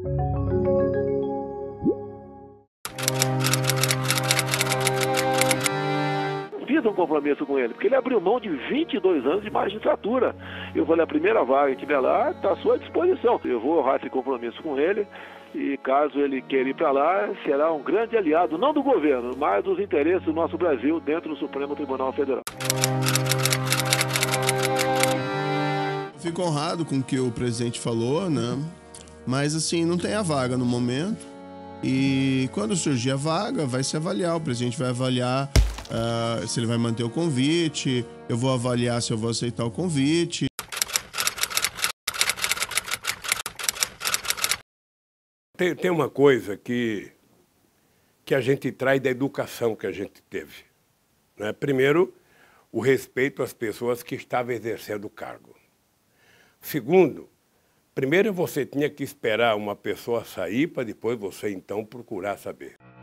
Fiz um compromisso com ele, porque ele abriu mão de 22 anos de magistratura. Eu falei, a primeira vaga que tiver lá está à sua disposição. Eu vou honrar esse compromisso com ele e caso ele queira ir para lá, será um grande aliado, não do governo, mas dos interesses do nosso Brasil dentro do Supremo Tribunal Federal. Fico honrado com o que o presidente falou, né? Mas assim, não tem a vaga no momento. E quando surgir a vaga, vai se avaliar. O presidente vai avaliar se ele vai manter o convite. Eu vou avaliar se eu vou aceitar o convite. Tem uma coisa que a gente traz da educação que a gente teve, né? Primeiro, o respeito às pessoas que estavam exercendo o cargo. Segundo, primeiro você tinha que esperar uma pessoa sair para depois você então procurar saber.